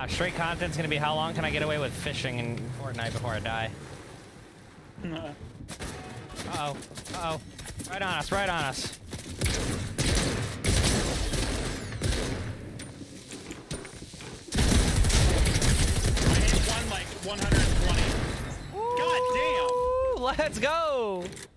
Straight content's gonna be how long can I get away with fishing in Fortnite before I die? Uh-oh. Uh-oh. Right on us, right on us. I hit one like 120. Ooh, God damn! Let's go!